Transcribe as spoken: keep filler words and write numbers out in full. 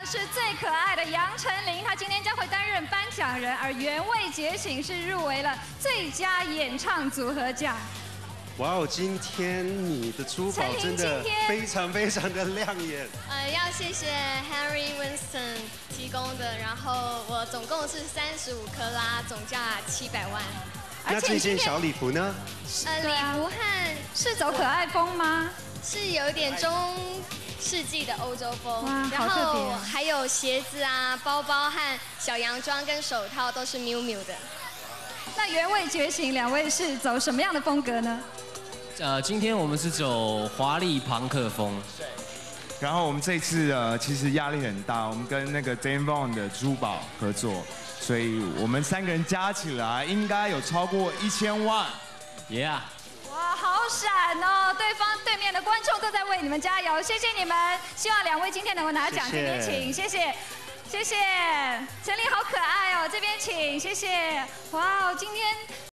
是最可爱的杨丞琳，她今天将会担任颁奖人，而原味觉醒是入围了最佳演唱组合奖。 哇哦，今天你的珠宝真的非常非常的亮眼。 呃，要谢谢 Harry Winston 提供的，然后我总共是三十五克拉，总价七百万。 那这件小礼服呢？ 呃，礼服和是走可爱风吗？ 是有一点中世纪的欧洲风， 然后还有鞋子啊、包包和小洋装跟手套都是 Miu Miu 的。 那原味觉醒两位是走什么样的风格呢？ 呃，今天我们是走华丽朋克风。 对。然后我们这次呃，其实压力很大，我们跟那个 Dame Von 的珠宝合作，所以我们三个人加起来应该有超过一千万。 Yeah。 哇，好闪哦！对方对面的观众都在为你们加油，谢谢你们！希望两位今天能够拿奖，这边请，谢谢，谢谢，陈琳好可爱哦，这边请，谢谢。哇哦，今天。